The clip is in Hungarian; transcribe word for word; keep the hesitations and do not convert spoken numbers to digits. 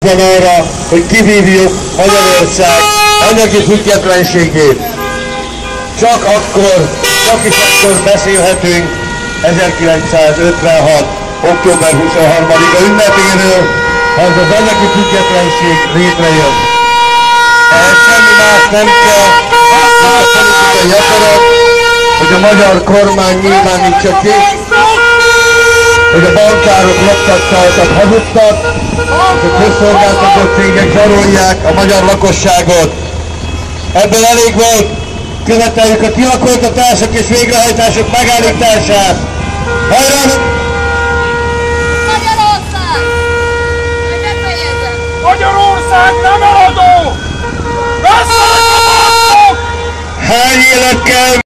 van arra, hogy kivívjuk Magyarország anyagi függetlenségét. Csak akkor, csak is akkor beszélhetünk ezerkilencszázötvenhat. október huszonharmadika ünnepéről, ha ez az anyagi függetlenség létrejön. Ehhez semmi más nem kell, mint a politikai akarat, hogy a magyar kormány nyilvánítsa ki, hogy a bankárok loptattak, hazudtak, és a közszolgáltató cégek zsarolják a magyar lakosságot. Ebből elég volt, követeljük a kilakoltatások és végrehajtások megállítását. Hajrá! Magyarország! Magyarország nem eladó! Hány élet kell